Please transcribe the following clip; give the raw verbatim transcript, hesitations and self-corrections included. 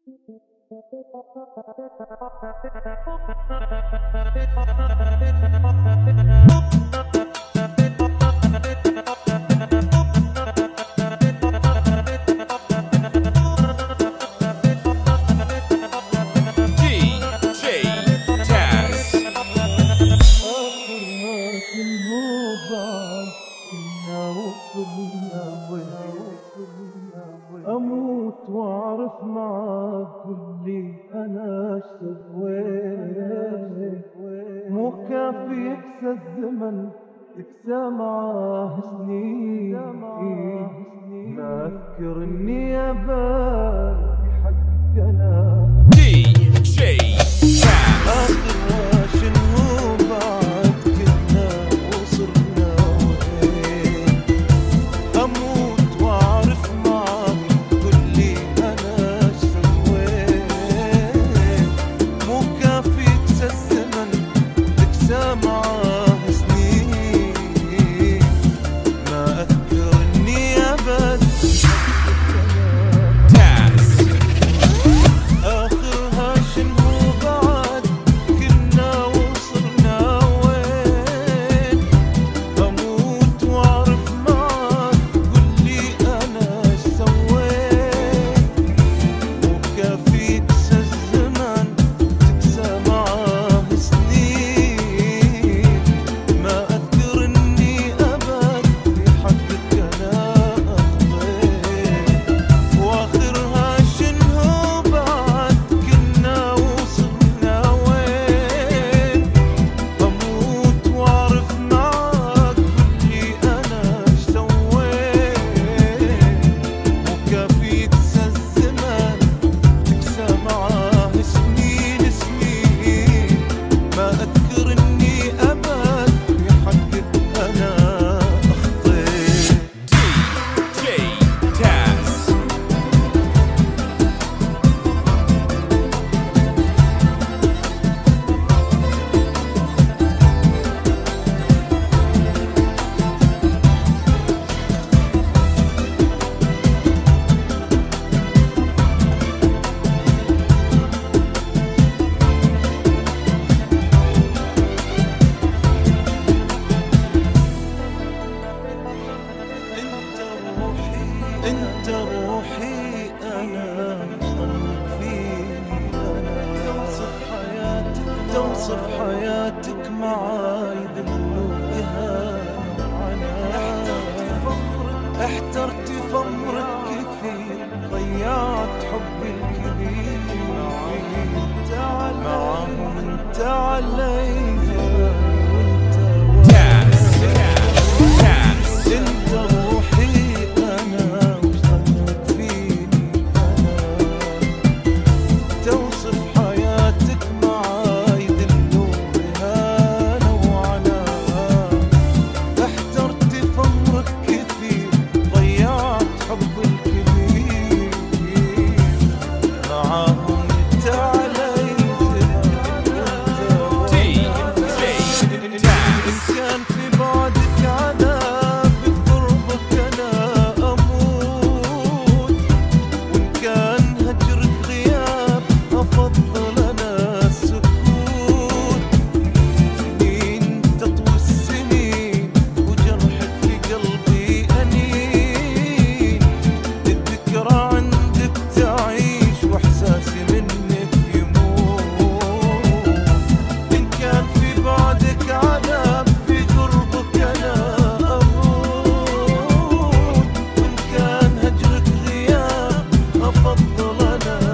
أموت وأعرف معاك كلي أنا سويت، مو كافي يكسى الزمن تكسى معاه سنين. ما أذكر إني أبالي حق أنا دي جي آخرها شنو بعد كنا وصرنا وين. أموت وأعرف معاك كلي أنا سويت، مو كافي يكسى الزمن تكسى معاه سنين. ما أذكر إني أبد آخرها شنو بعد كنا وصلنا وين. أموت وأعرف معاك قولي أنا سويت، مو كافي يكسى الزمن تكسى معاه سنين. ما أذكر إني أبد في حقك أنا أخطيت، وآخرها شنو بعد كنا وصلنا وين. أموت وأعرف معاك قولي أنا سويت، مو كافي يكسى الزمن تكسى معاه سنين سنين. ما أذكر إني أبد في حقك أنا أخطيت. دي جي تاز انت روحي انا ضلك فيني انا. توصف حياتك توصف حياتك معاي ذل واهانه وعناء. احترت فمرك كثير ضيعت حبي الكبير معاهم انت علي زمان وانت تاز تاز انت روحي انا وش ظنك فيني انا. توصف حياتك معاي ذل واهانه وعناء. احترت فمرك كثير ضيعت حب الكبير معاهم انت علي زمان وانت دي جي تاز إن كان في بعدك عذاب بقربك أنا أموت، وإن كان هجرك غياب أفضل أنا السكوت. سنين تطوي السنين وجرحك في قلبي أنين. الذكرى عندك تعيش وإحساسي منك يموت. إن كان في بعدك عذاب في قربك أنا أموت، وإن كان هجرك غياب أفضل أنا